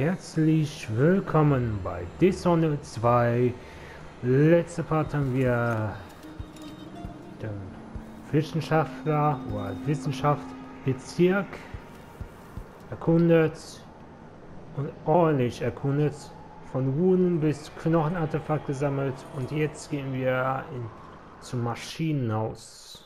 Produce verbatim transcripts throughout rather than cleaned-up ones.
herzlich willkommen bei Dishonored zwei. Letzte Part haben wir den Wissenschaftler oder Wissenschaftsbezirk erkundet und ordentlich erkundet, von Runen bis Knochenartefakt gesammelt, und jetzt gehen wir in, zum Maschinenhaus.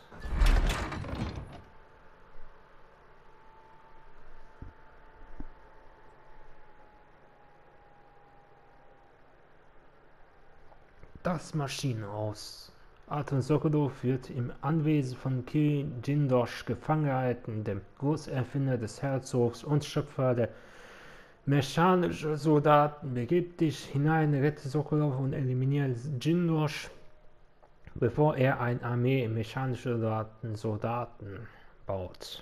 Das Maschinenhaus. Arthur Sokolov wird im Anwesen von Kirin Jindosh gefangen gehalten, dem Großerfinder des Herzogs und Schöpfer der mechanischen Soldaten. Begib dich hinein, rette Sokolov und eliminiere Jindosh, bevor er eine Armee mechanischer Soldaten, Soldaten baut.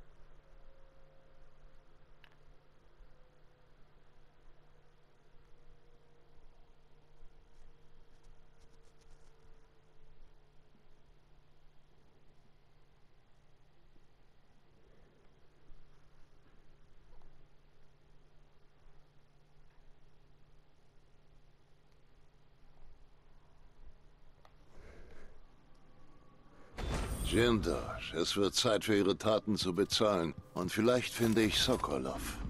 Jindosh, es wird Zeit für ihre Taten zu bezahlen. Und vielleicht finde ich Sokolov.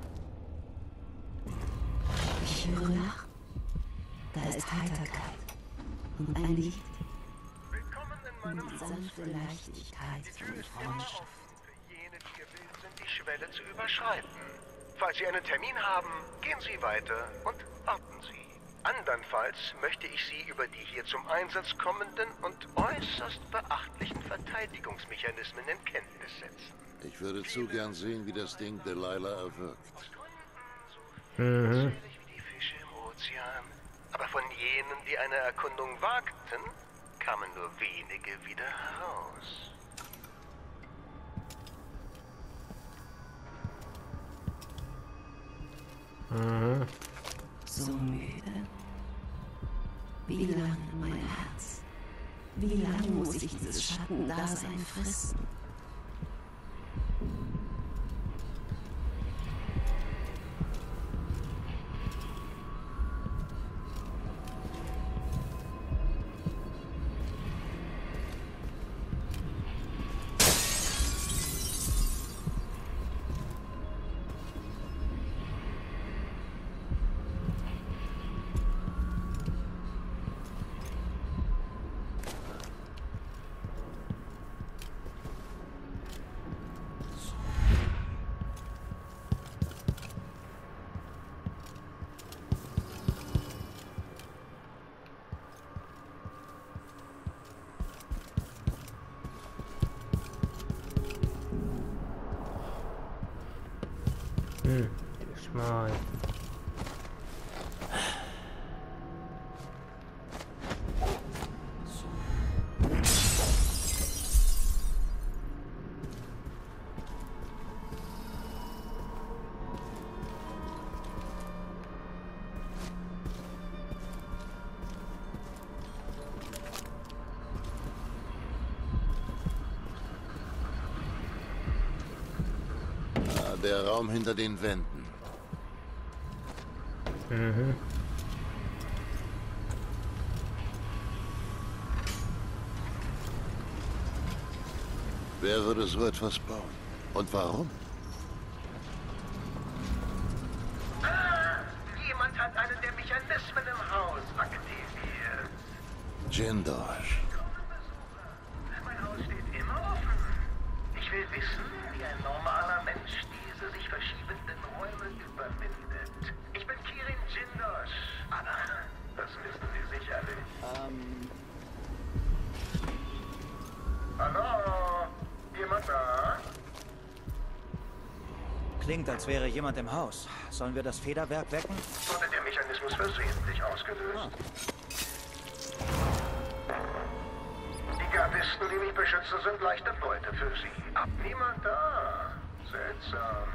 Ich höre nach. Da ist Heiterkeit und ein Licht. Willkommen in meinem Und Haus. sanfte Leichtigkeit Die Tür und ist immer Freundschaft. offen für jene, die gewillt sind, die Schwelle zu überschreiten. Falls Sie einen Termin haben, gehen Sie weiter und warten Sie. Andernfalls möchte ich Sie über die hier zum Einsatz kommenden und äußerst beachtlichen Verteidigungsmechanismen in Kenntnis setzen. Ich würde zu gern sehen, wie das Ding Delilah erwirkt. Aus Gründen so unzählig wie die Fische im Ozean. Aber von jenen, die eine Erkundung wagten, kamen nur wenige wieder heraus. Mhm. So müde. Wie lange, mein Herz? Wie lange muss ich dieses Schattendasein fristen? Hm, ich mal. Ah, der Raum hinter den Wänden. Mhm. Wer würde so etwas bauen? Und warum? Ah, jemand hat einen der Mechanismen im Haus aktiviert. Jindosh. Mein Haus steht immer offen. Ich will wissen, wie ein normaler Mensch diese sich verschiebenden Räume überwindet. Ich bin Kirin Jindosh. Aber das wissen Sie sicherlich. Ähm, Hallo? Jemand da? klingt, als wäre jemand im Haus. Sollen wir das Federwerk wecken? Wurde der Mechanismus versehentlich ausgelöst? Die Gardisten, die mich beschützen, sind leichte Beute für Sie. Ab niemand da. Seltsam.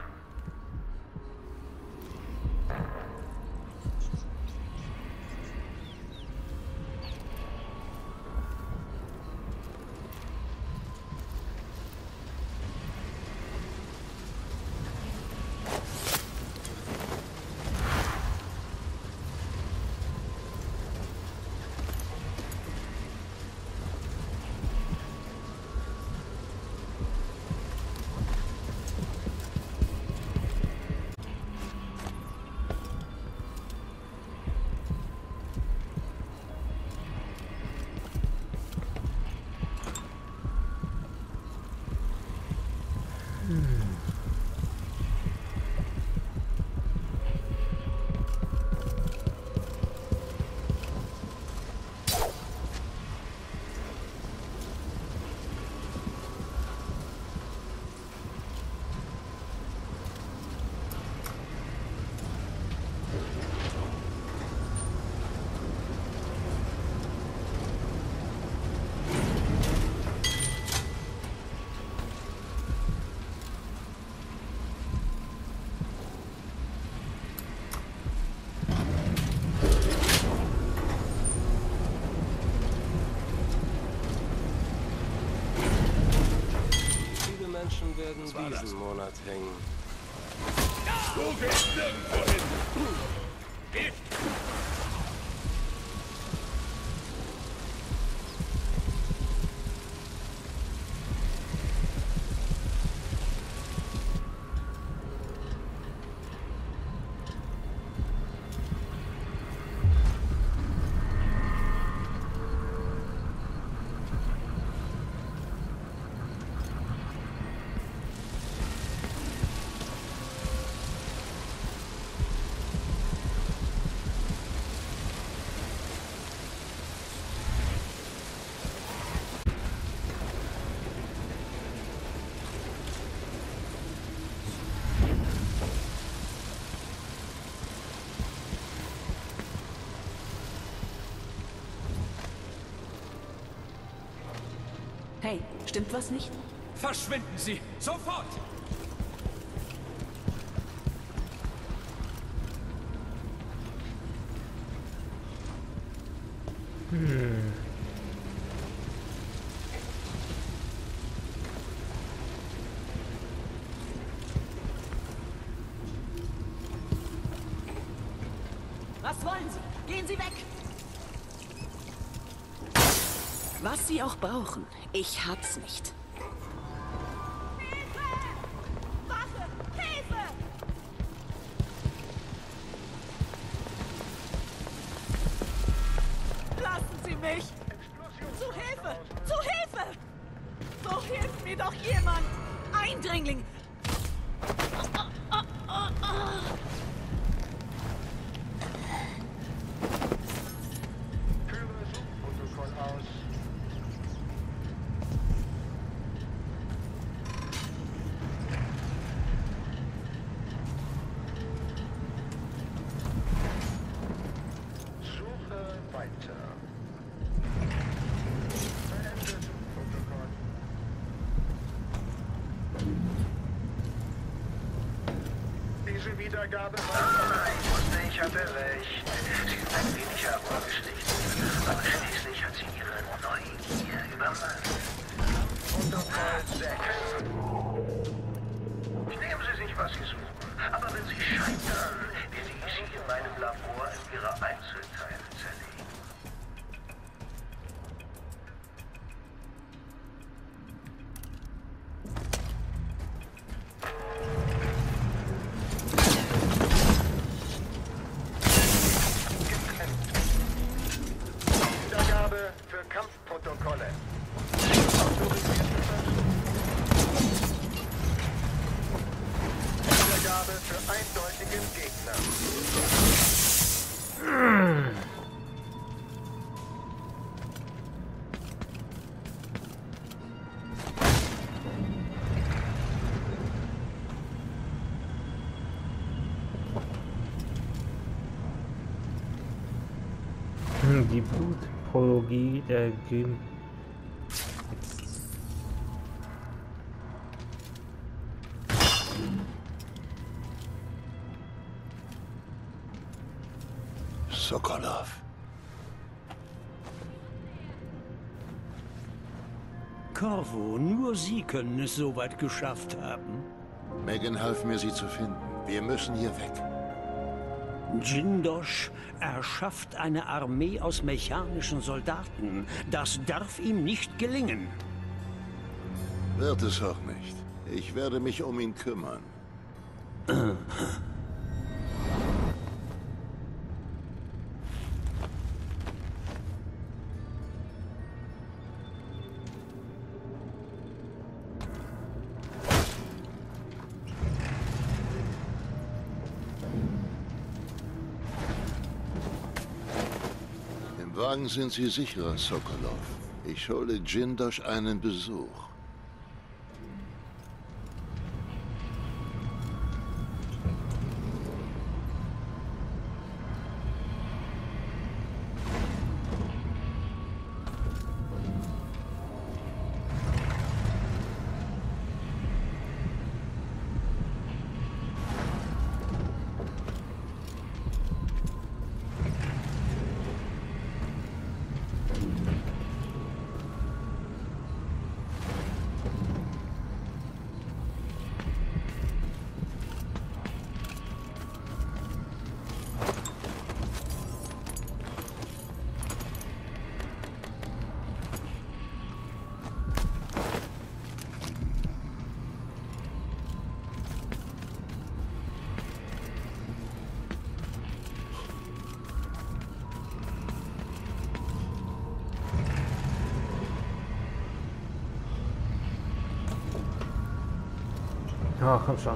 werden diesen Monat hängen. Du gehst nirgendwo hin! Geh! Hey, stimmt was nicht? Verschwinden Sie! Sofort! Hm. Was wollen Sie? Gehen Sie weg! Was Sie auch brauchen, ich hab's nicht. Hilfe! Wache! Hilfe! Lassen Sie mich! Zu Hilfe! Zu Hilfe! So hilft mir doch jemand! Eindringling! Führe Suchprotokoll aus. Suche weiter. Beende Suchprotokoll. Diese Wiedergabe war... Ich wusste, ich hatte recht. Sie ist ein wenig hervorgestichen. Aber schließlich hat sie ihre Neugier übermannt. Protokoll sechs. Nehmen Sie sich, was Sie suchen. Aber wenn Sie scheitern, werde ich Sie in meinem Labor in Ihre Einzelteile zerlegen. Wiedergabe für Kampfprotokolle. Wiedergabe für eindeutigen Gegner. Die Blutprologie der Gym. Sokolov. Corvo, nur Sie können es so weit geschafft haben. Megan half mir, sie zu finden. Wir müssen hier weg. Jindosh erschafft eine Armee aus mechanischen Soldaten. Das darf ihm nicht gelingen. Wird es auch nicht. Ich werde mich um ihn kümmern. Im Wagen sind Sie sicherer, Sokolov. Ich schulde Jindosh einen Besuch. Ja, komm schon.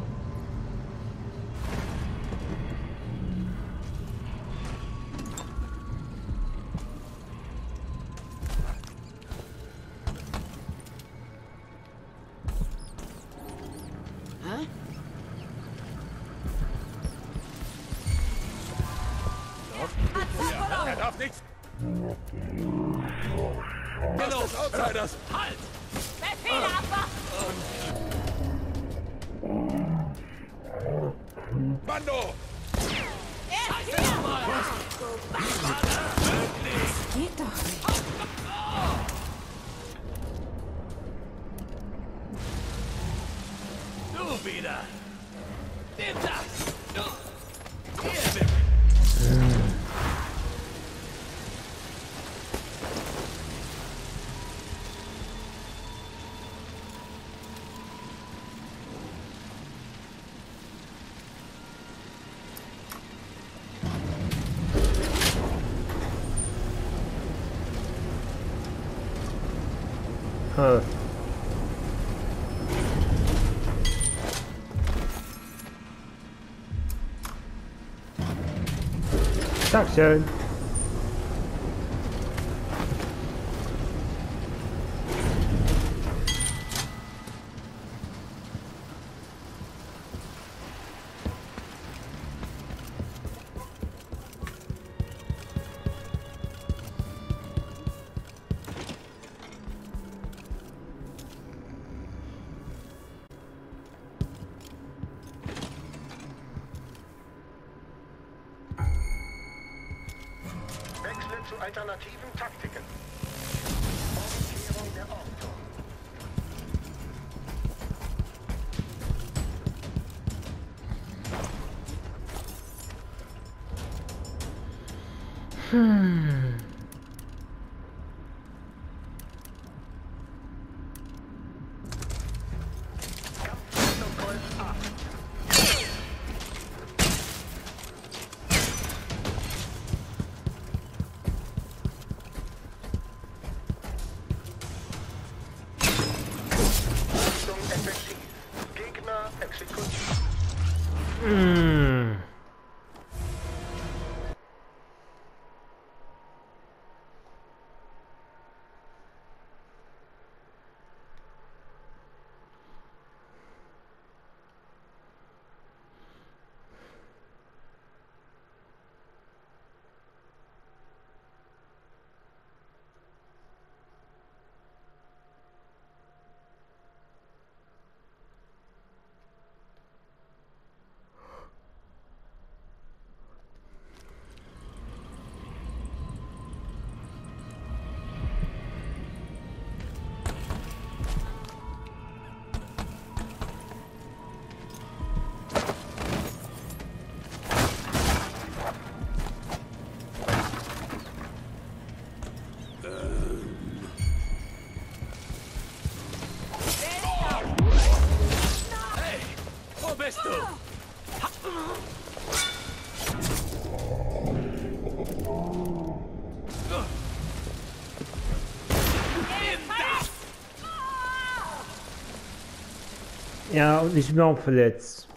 Er darf nichts. Hallo, Outsiders! Halt! Befehle abwarten! Mando! Er ist hier! Geht doch nicht. Du wieder! Nimm das! Du! Hier, Bill! Huh. Dankeschön. Wechsle zu alternativen Taktiken. Umkehrung der Ordnung. Hm. Kampfprotokoll ab. Leistung effektiv. Gegner exekutiert. Hm. Hey! Wo bist du? Nimm das! Ja, und ich bin auch verletzt.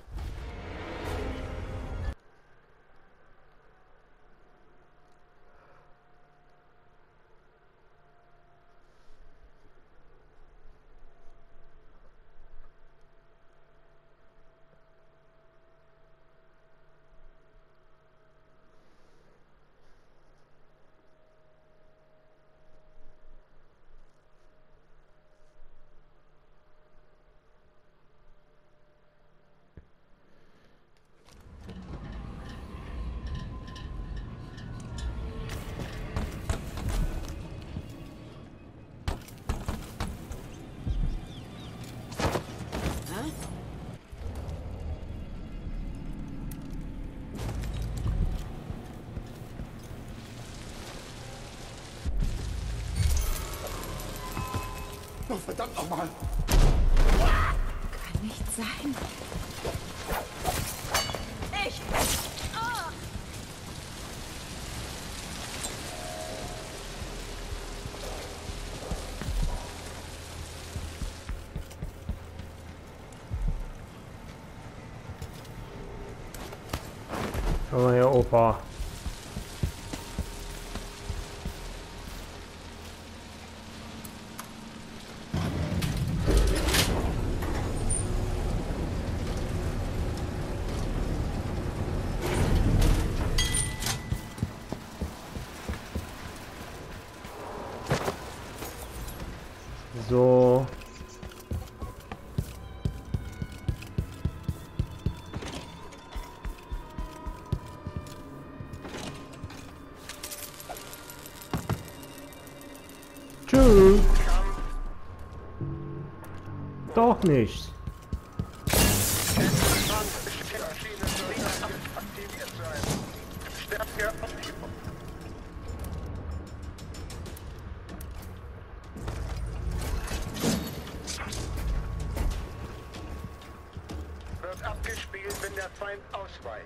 Oh, verdammt nochmal! Kann nicht sein. Ich! Ah! Oh ja, Opa. So. Tschüss. Doch nicht. Wird abgespielt, wenn der Feind ausweicht.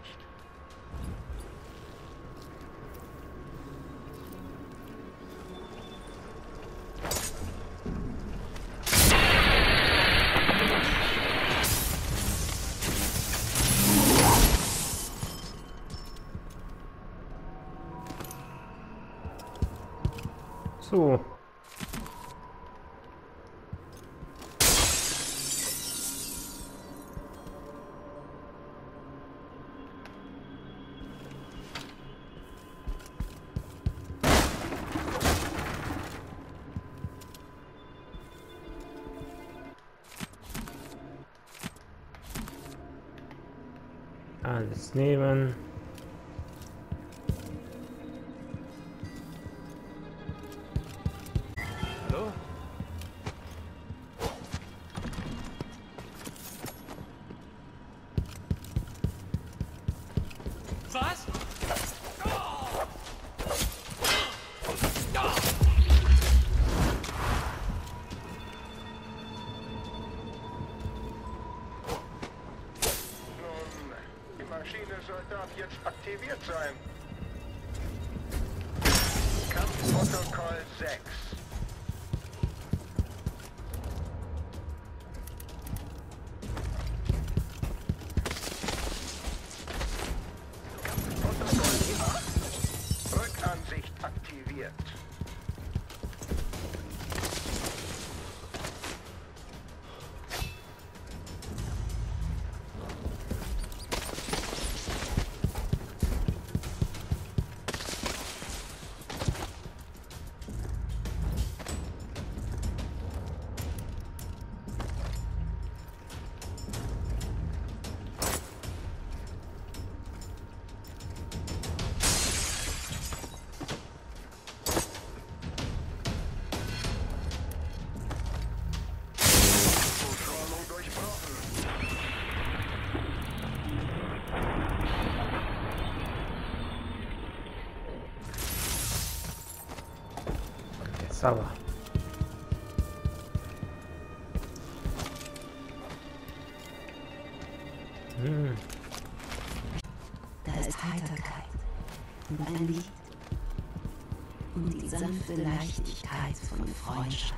So. Alles nehmen. Hallo? Was? Die Maschine sollte ab jetzt aktiviert sein. Kampfprotokoll sechs. Kampfprotokoll acht. Rückansicht aktiviert. Sauber. Hm. Da ist Heiterkeit und ein Lied und die sanfte Leichtigkeit von Freundschaft.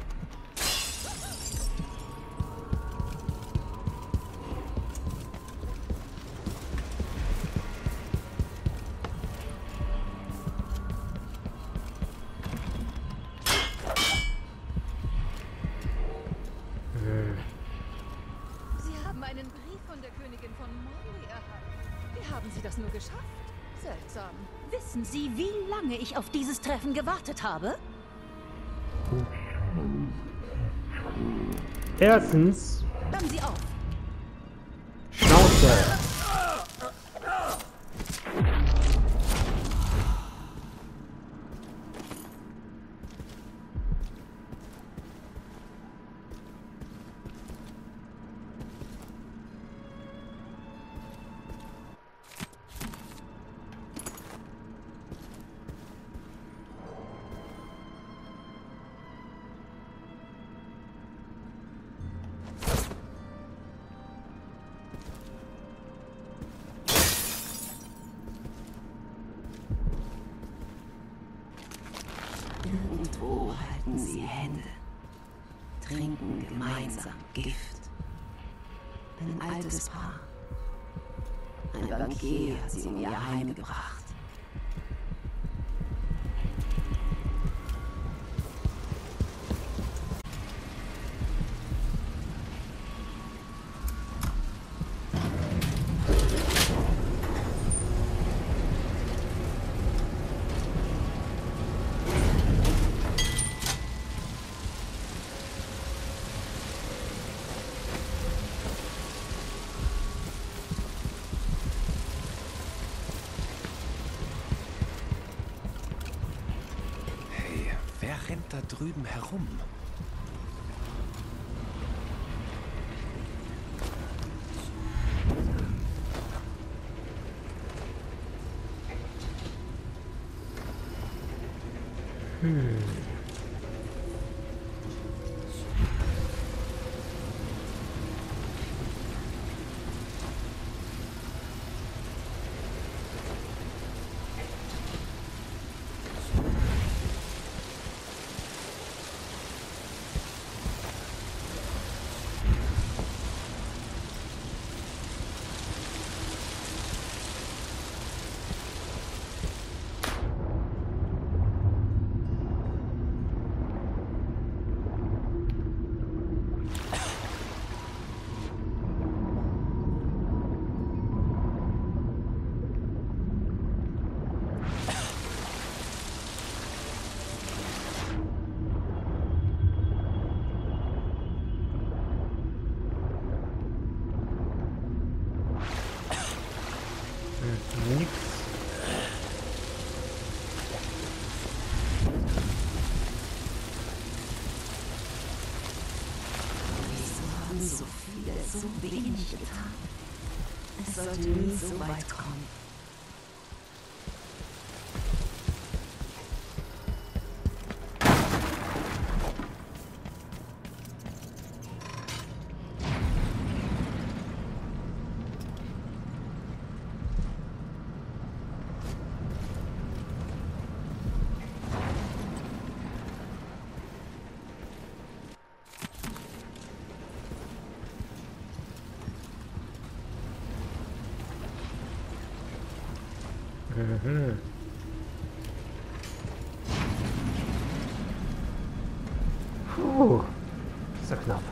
Sie haben einen Brief von der Königin von Morley erhalten. Wie haben Sie das nur geschafft? Seltsam. Wissen Sie, wie lange ich auf dieses Treffen gewartet habe? Erstens. Hören Sie auf. Schnauze. Irgendwo halten sie Hände, trinken gemeinsam Gift. Ein altes Paar, Ein Bankier hat sie mir heimgebracht. Wer rennt da drüben herum? Hm. Nix. Wieso haben so viele so wenig getan? Es sollte nie so weit kommen. Mhm. Puh, ist ja knapp.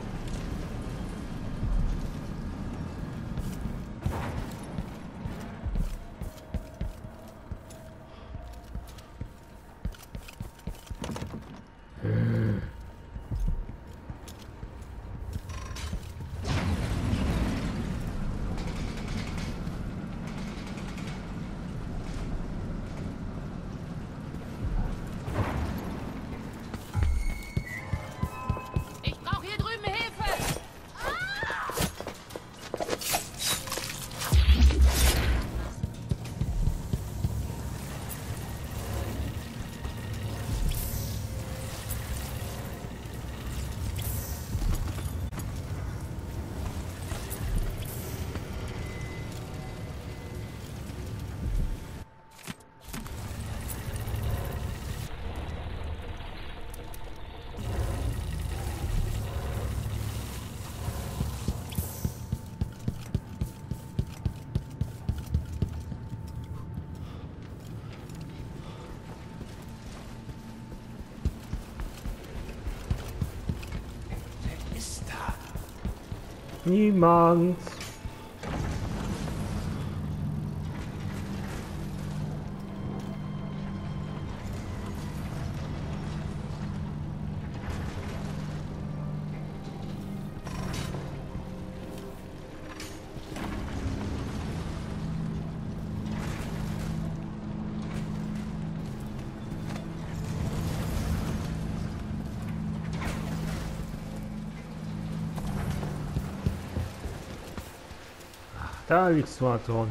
Hm. Niemand. Da liegst du, Anton.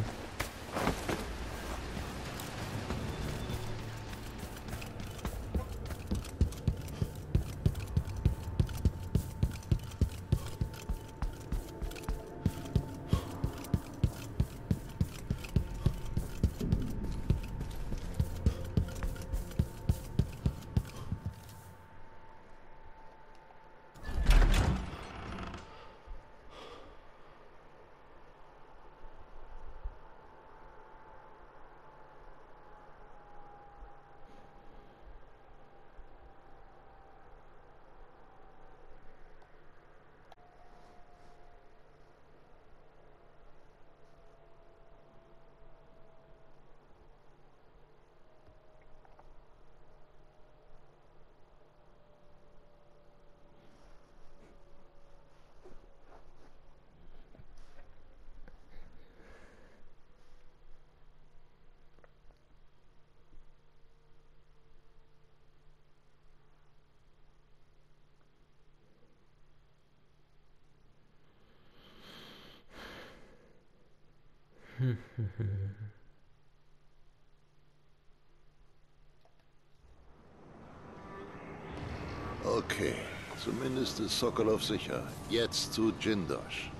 Okay, zumindest ist Sokolov sicher. Jetzt zu Jindosh.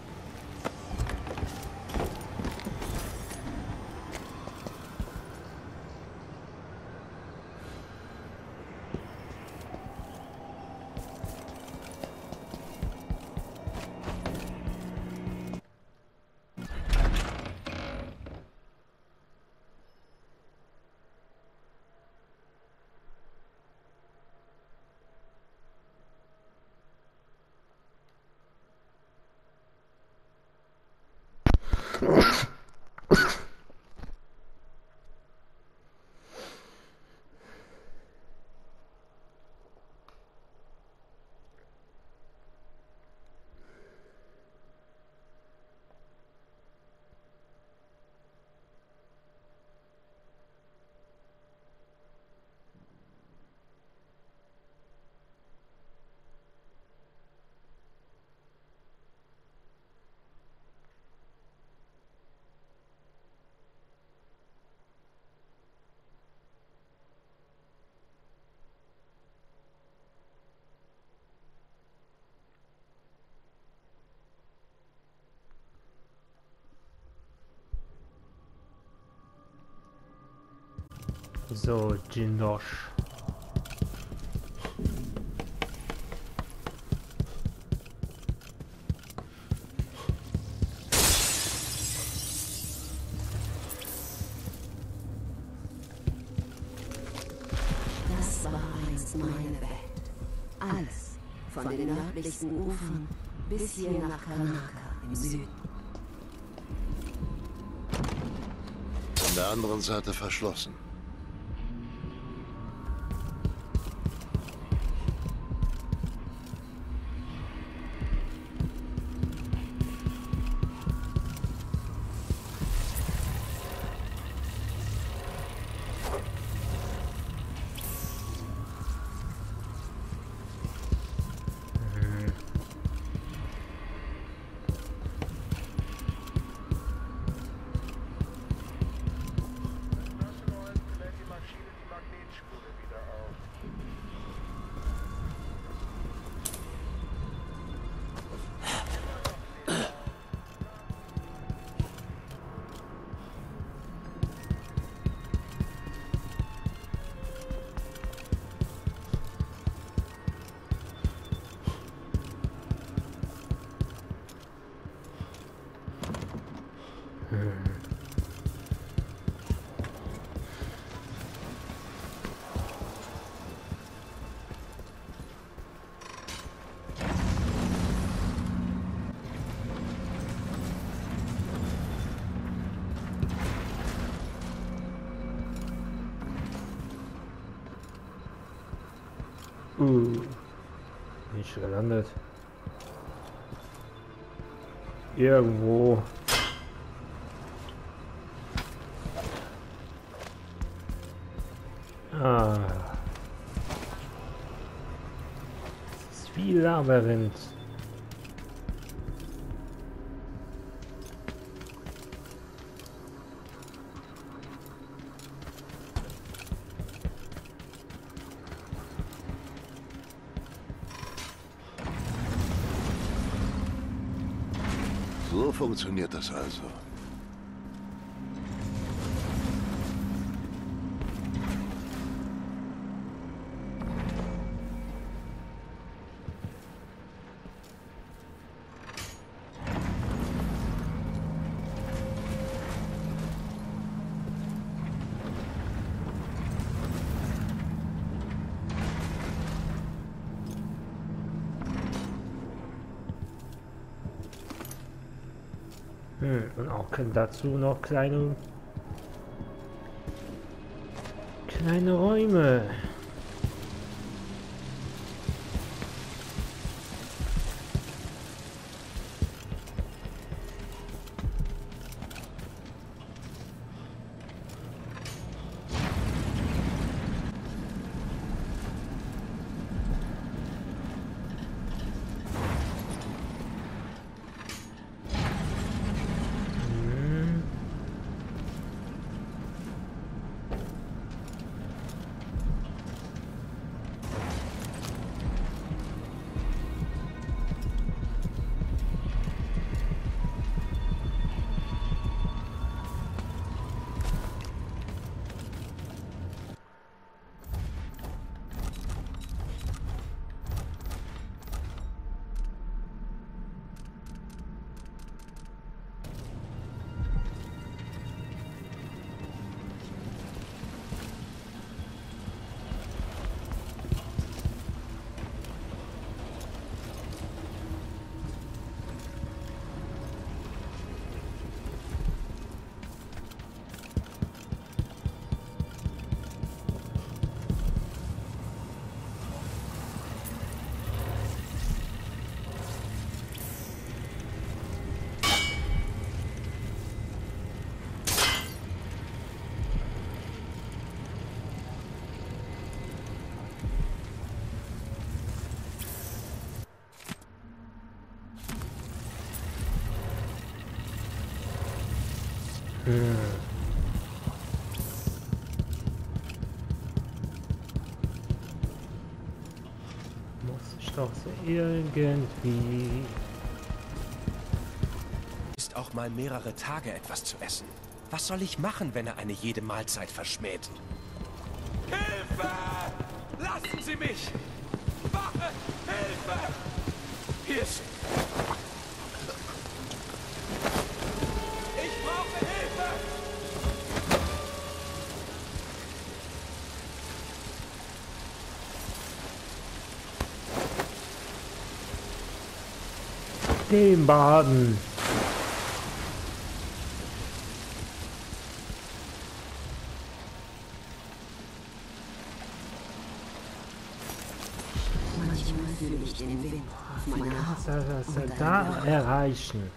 So, Jindosh. Das war einst meine Welt. Alles, von den nördlichsten Ufern bis hier nach Karnaca im Süden. Von der anderen Seite verschlossen. Uh, nicht gelandet. Irgendwo. Ah. Das ist wie Labyrinth. So funktioniert das also. Hm, und auch dazu noch kleine kleine Räume. doch irgendwie... Ist auch mal mehrere Tage etwas zu essen. Was soll ich machen, wenn er eine jede Mahlzeit verschmäht? Hilfe! Lassen Sie mich! Wache! Hilfe! Hier ist... Ich brauche Hilfe! Den Baden. Manchmal fühle ich den Wind auf meiner Haut. Was soll das denn da erreichen?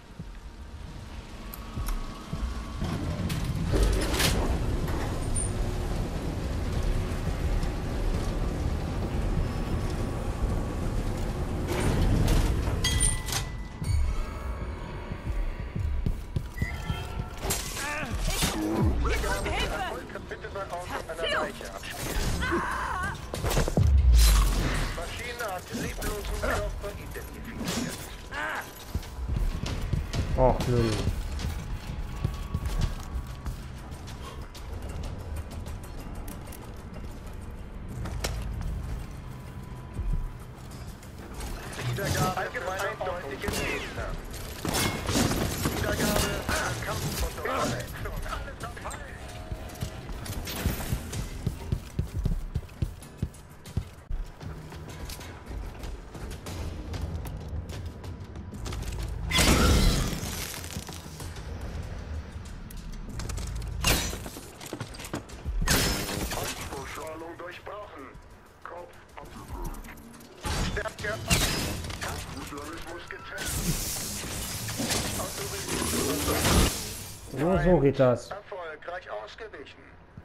Och, nö. Wiedergabe allgemein eindeutige Gegner. Wiedergabe Kampfkontrolle. Ausstrahlung durchbrochen. Kopf Stärke Kampfmechanismus getestet. So, so geht das. Erfolgreich ausgewichen.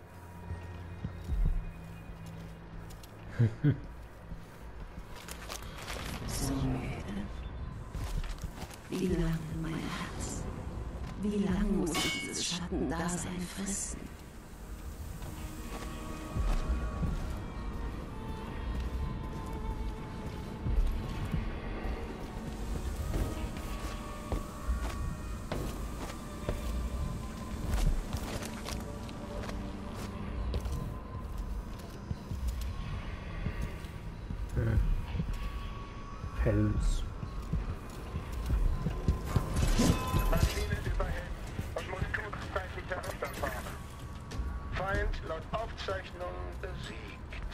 So müde. Wie lange, mein Herz? Wie lange muss ich dieses Schattendasein fressen? Fels. Maschine überhält und muss kurzzeitig herunterfahren. Feind laut Aufzeichnung besiegt.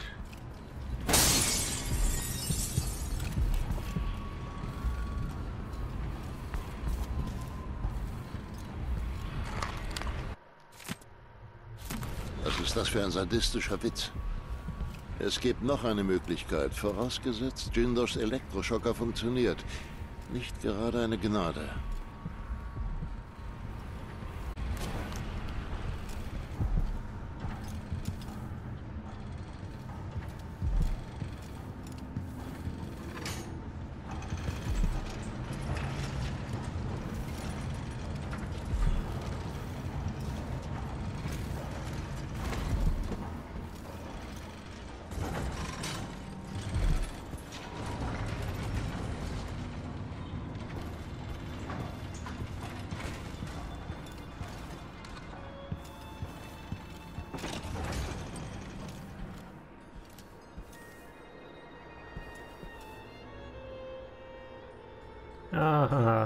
Was ist das für ein sadistischer Witz? Es gibt noch eine Möglichkeit, vorausgesetzt, Jindoshs Elektroschocker funktioniert. Nicht gerade eine Gnade. Aha.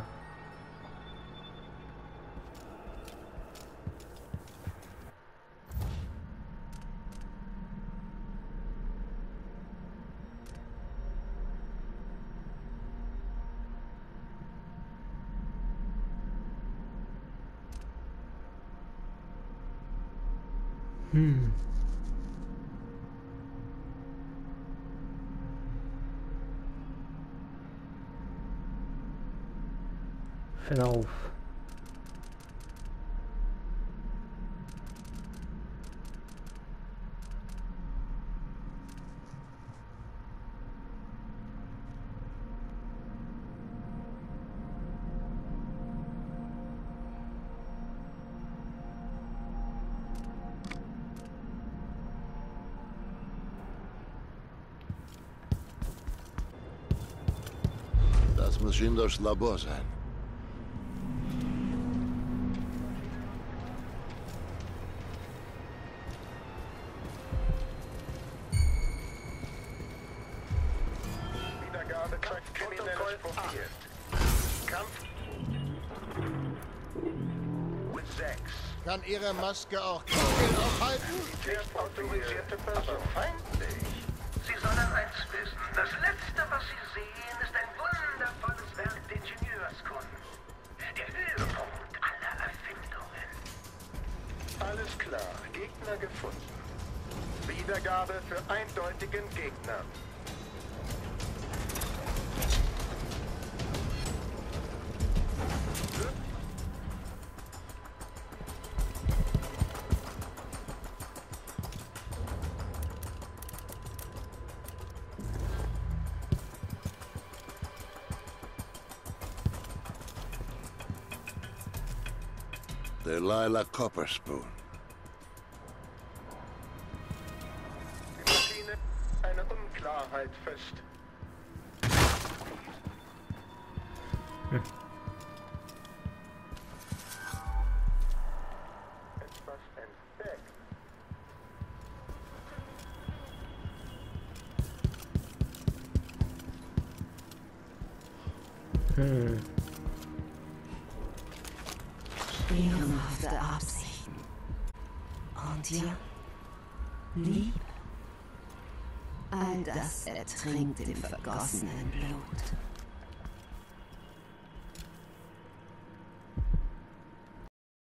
Hm. Verlauf. Das muss Jindors Labor sein. Wiedergabe zeigt kriminelles Profil. Kampf mit sechs. Kann Ihre Maske auch Kugeln aufhalten? Autorisierte Person. Feindlich. Sie sollen eins wissen. Das Letzte, was Sie sehen, ist ein wundervolles Werk der Ingenieurskunst. Der Höhepunkt aller Erfindungen. Alles klar. Gegner gefunden. Wiedergabe für eindeutigen Gegner. Delilah Copperspoon. Die Maschine eine Unklarheit fest. Hm. Etwas entdeckt. Hm. Ehrenhafte Absichten. Und ja, Liebe. All das ertrinkt im vergossenen Blut.